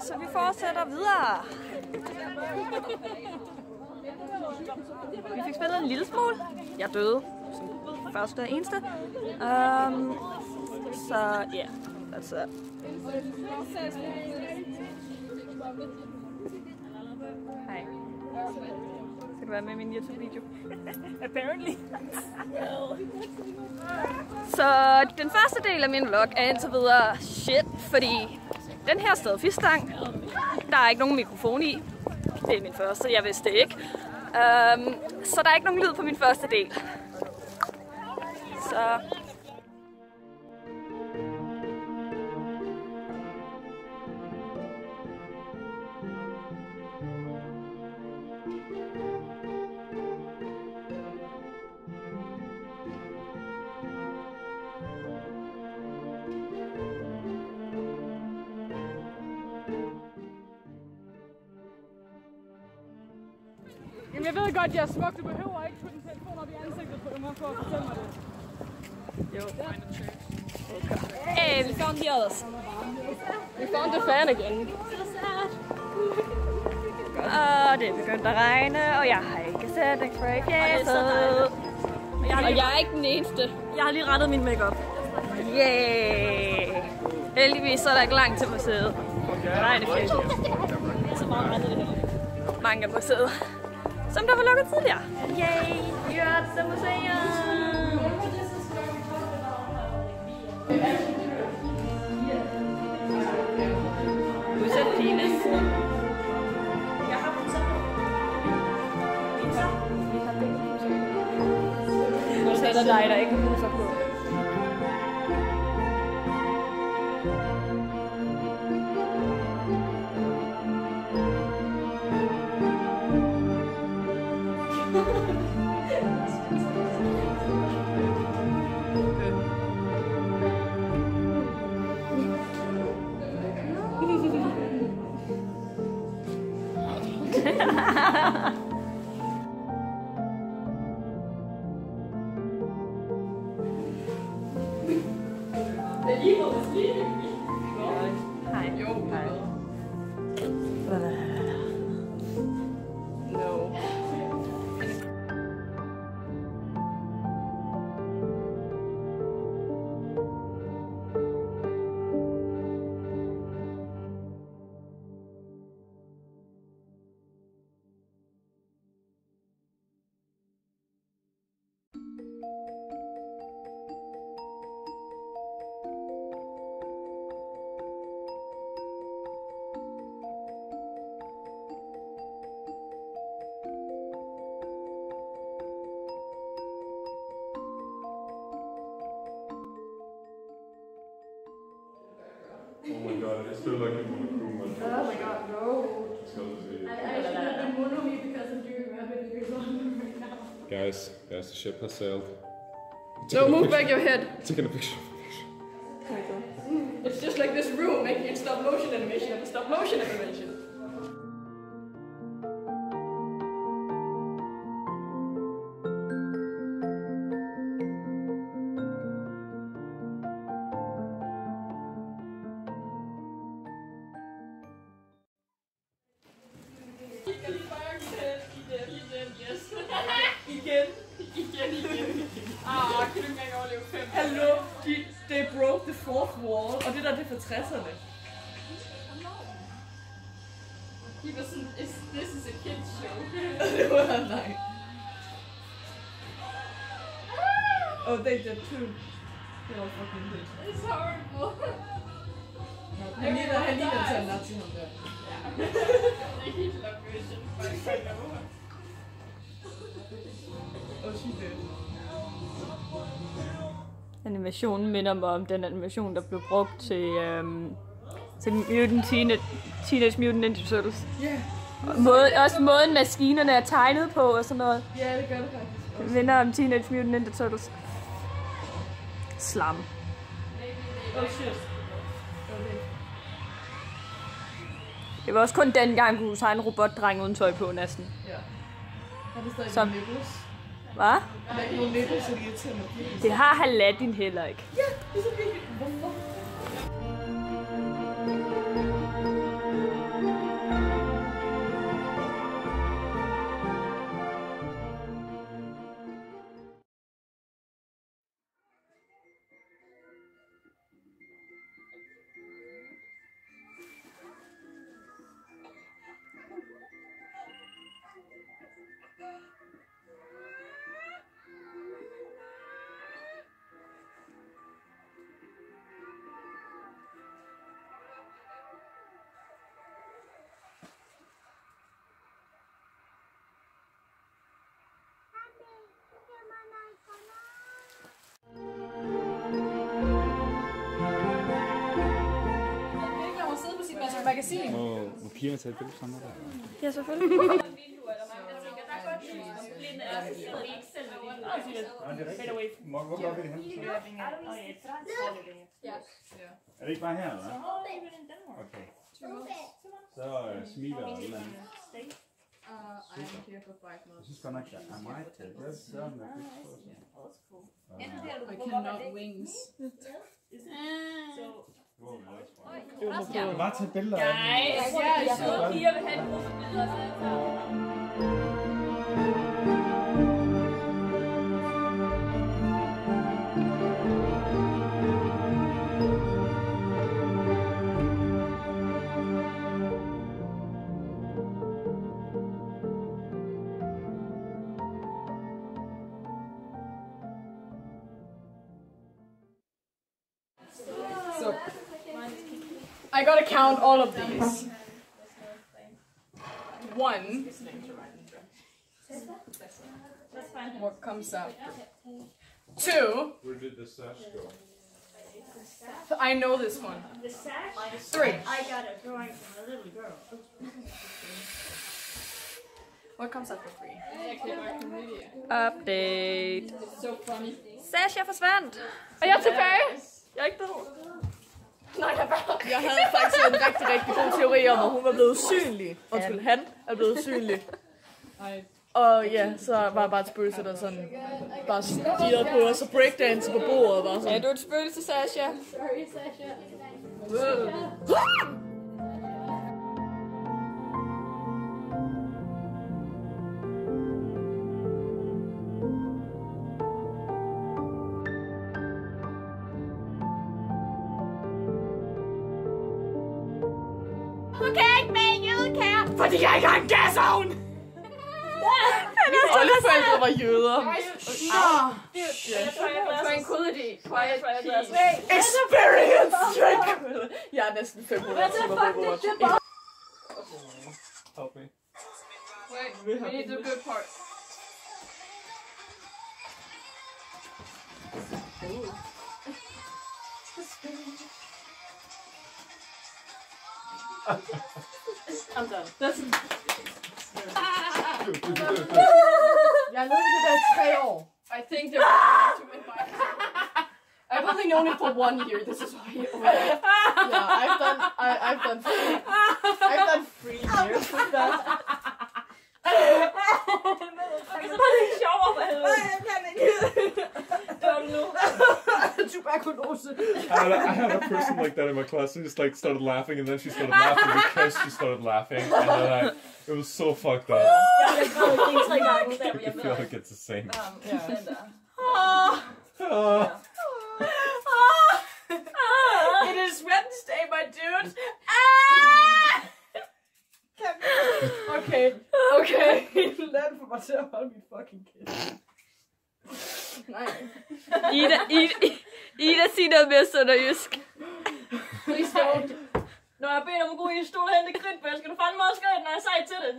så vi fortsætter videre. Vi fik spillet en lille smule. Jeg døde som første og eneste. Så ja, yeah, that's it. Hej. Skal du være med i min YouTube-video? Apparently. Så den første del af min vlog er indtil videre shit, fordi den her stadfiskstang, der er ikke nogen mikrofon i. Det er min første, jeg vidste det ikke. Så der er ikke nogen lyd på min første del. Så... Jamen, jeg ved godt, jeg er smuk. Du behøver ikke putte en telefon op i ansigtet på mig for at fortælle mig det. Jo. Hey, we found the others. We found the fan again. Og det er begyndt at regne, og jeg har ikke setting spray i fjeset. Og jeg er ikke den eneste. Jeg har lige rettet min makeup. Yeah! Heldigvis så er der ikke langt til museet. Nej, det er fedt. Så meget rettet det her. Mange af museet. Som der var lukket tidligere. Yay! Vi er til museet! Udsæt Dine. Nu sætter dig, der ikke har huser på. Hej. Jo, hej. No. Oh my god, I still like it Monokuma. Oh my god, no. Just got to see it. I should have done mono me because I'm doing rabbit ears on right now. Guys, the ship has sailed. No, move back your head. Taking a picture. It's just like this room making it stop motion animation after stop motion animation. Hallo, they broke the fourth wall, og det der, det er for 60'erne. He was sådan, this is a kids show. Det var han, nej. Oh, they did too. Det var fucking det. It's horrible. Han ligner til en nazi, ham der. Ja. Det er helt version. Oh, she did. Animationen minder mig om den animation, der blev brugt til Teenage Mutant Ninja Turtles. Yeah. Også måden maskinerne er tegnet på og sådan noget. Ja, det gør det faktisk. Det minder om Teenage Mutant Ninja Turtles. Slam. Oh shit. Okay. Det var også kun dengang, du tegne en robotdreng uden tøj på næsten. Ja. Har du stadig Som- nipples? Hvad? Er der ikke nogen nipples, så de er til med? Det har Aladdin heller ikke. Ja, det er så virkelig. Hvorfor? magasin. Må pigerne tage et billede sammen med dig? Ja, selvfølgelig. Hvor gør vi det hen? Er det ikke bare her, eller hvad? Okay. Så smiler og et eller andet. I'm here for 5 months. Jeg synes godt nok, der er meget til. Det er sådan, at I cannot wings. Du må bare tage billeder af dem. Jeg sidder piger vil have en gruppe. So, I gotta count all of these. 1. What comes up? 2. Where did the sash go? I know this one. 3. I got a drawing from a little girl. What comes up for 3? Update. So funny. Sasha forsvandt. Og jeg er tilbage. Jeg er ikke død. Jeg havde faktisk en rigtig god teori om, at hun var blevet usynlig. Undskyld, han er blevet usynlig. Og ja, så var jeg bare et spøgelse, der sådan bare stirrede på os og breakdance på bordet. Bare sådan. Ja, du er et spøgelse, Sasha. Sorry, Sasha. Du kan ikke med jødekær. Fordi jeg ikke har en gasovn! Alle forældre var jøder. Tranquility. Quiet peace. Experience! Jeg er næsten 500 timer på Overwatch. Help me. Wait, we need the good part. I'm done. That's... Jeg har løbet det der i 3 år. I think they're going to invite us. I've only known it for 1 year. This is why. Yeah, I've done 3 years with that. Okay, så var det ikke sjovere for helvede. Nej, jeg kan ikke. Dør du nu? Tuberkulose. I had a person like that in my class who just like started laughing and then she started laughing because she started laughing and then it was so fucked up. Jeg har skrevet det 3 gange, der I feel like it's the same. It is Wednesday, my dude. Okay. Lad for mig til at holde mit fucking kæft. Nej. Ida siger noget mere sønderjysk. Please don't. Når jeg beder om at gå i en stol og hente kridtbær, skal du fandme også gøre det, når jeg siger til det.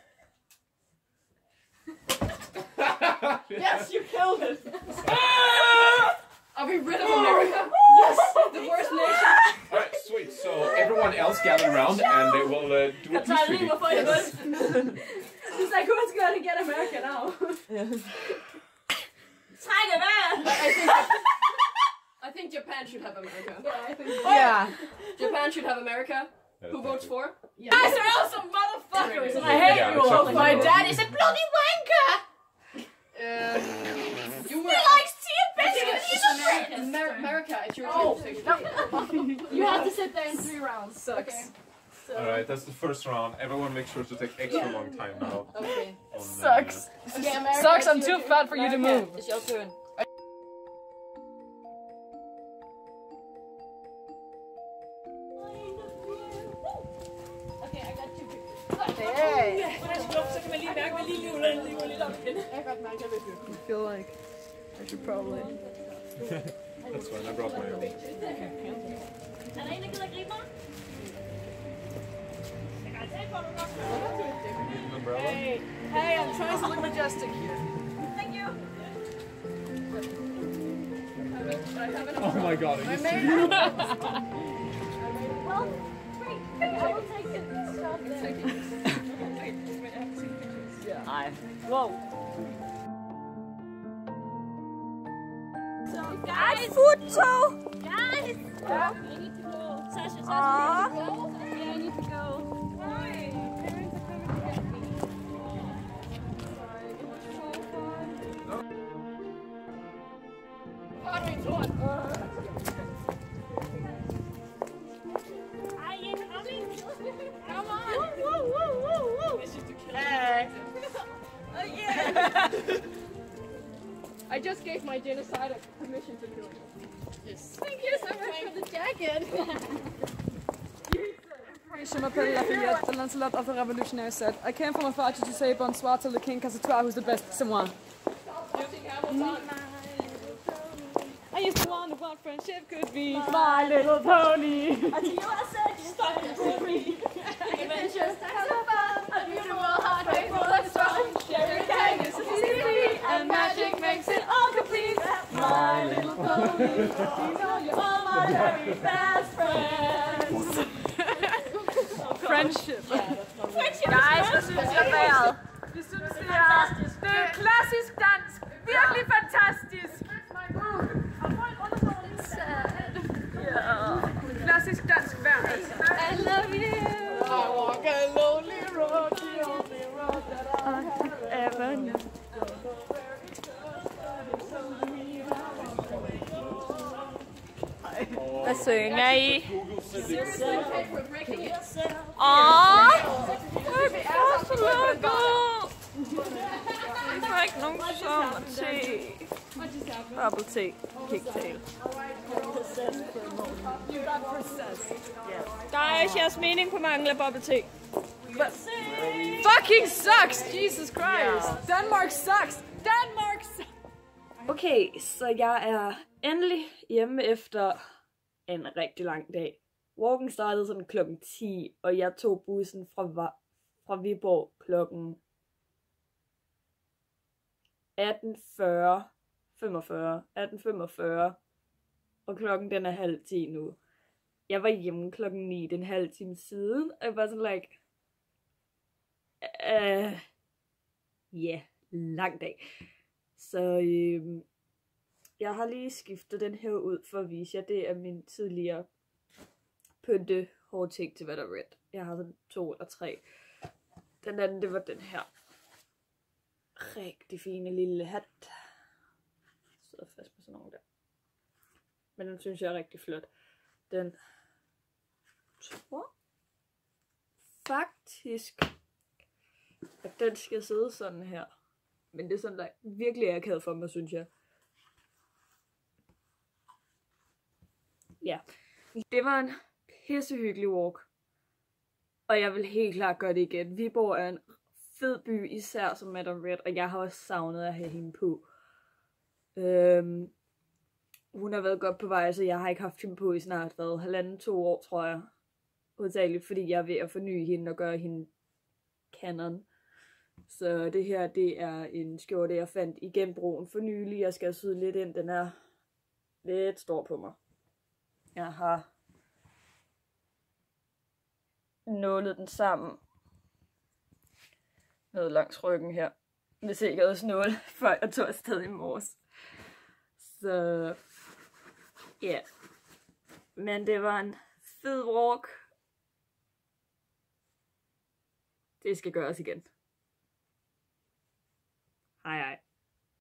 Yes, you killed it. Are we rid of America? Yes, the worst nation. Alright, sweet. So everyone else gather around and they will do a Jeg peace tager lige, treaty. hvorfor jeg gør det. It's like, who's gonna get America now? Træk det vejr! I think Japan should have America. Yeah, I think so. Yeah. Japan should have America. Who votes for? Yeah. Guys are all some motherfuckers and I hate Yeah, you all. exactly. My dad is a bloody wanker! You were... He likes tea and biscuits! He's a America, it's your turn to take it. You have to sit there in 3 rounds. Sucks. Okay. So, Alright, that's the first round. Everyone make sure to take extra long time now. Okay. On, Sucks. okay, America, Sucks, I'm it's too your fat for you to move. It's your turn. Okay, I got 2 pictures. Hey! Så kan man lige mærke, at lige livet lever lidt op igen. I got my pictures. I feel like I should probably... That's fine, I brought my own. Er der en, der gider gribe mig? Jeg kan tage på, du godt. An umbrella? Hey, I'm trying to look majestic here. Thank you. I have Oh my god, I used to Well, great. I will Nej. Wow. Guys, foto! Guys! Yeah. I need to go. Sasha, Aww. you need to go? Yeah, I need to go. Why? Parents are coming to get me. Sorry, it was so fun. How do we do it? I am coming. Come on. Woo, woo, woo, woo. Hey. Oh, yeah. I just gave my genocide permission to kill you. Yes. Thank you so much for the jacket. Je m'appelle Lafayette, the Lancelot of the Revolutionary set. I came from Afar to say bonsoir to the king, Cassatois, who's the best, c'est moi. I used to wonder what friendship could be. My little pony. Until you I said you started to me. Adventures, times of fun, a beautiful heartbreak full of strong. Sharing kindness is easy, and magic makes it all complete. My little pony, you know you're all my very best friends. Friendship. Guys, hvad synes I om vejret? Vi synes, det er klassisk dansk. Virkelig fantastisk. Klassisk dansk vejr. I love you. I walk a lonely road, the only road that I Ever know. Hvad synger I? Åh! Det er så lukket! Vi får ikke nogen sommer te. Bubble tea. Kicktail. Guys, jeres mening på mangler bubble tea. Fucking sucks! Jesus Christ! Denmark sucks! Denmark sucks! Okay, så jeg er endelig hjemme efter en rigtig lang dag. Walken startede sådan klokken 10, og jeg tog bussen fra Viborg klokken 18.45, og klokken den er 9:30 nu. Jeg var hjemme klokken 9, den halv time siden, og jeg var sådan like, lang dag. Så jeg har lige skiftet den her ud for at vise jer, det er min tidligere pynte hårting til hvad der er red. Jeg har sådan 2 eller 3. Den anden, det var den her rigtig fine lille hat. Sidder fast på sådan nogle der. Men den synes jeg er rigtig flot. Den tror faktisk, at den skal sidde sådan her. Men det er sådan, der virkelig akavet for mig, synes jeg. Ja, det var en pissehyggelig walk. Og jeg vil helt klart gøre det igen. Viborg er en fed by, især som Madame Red, og jeg har også savnet at have hende på. Hun har været godt på vej, så jeg har ikke haft hende på i snart 1,5-2 år, tror jeg. Hovedsageligt, fordi jeg er ved at forny hende og gøre hende canon. Så det her, det er en skjorte, jeg fandt i genbrugen for nylig. Jeg skal syde lidt ind, den er lidt stor på mig. Jeg har nålet den sammen ned langs ryggen her, med sikkerhedsnål, før jeg tog afsted i morges. Så ja, yeah. Men det var en fed walk. Det skal gøres igen. Hej hej.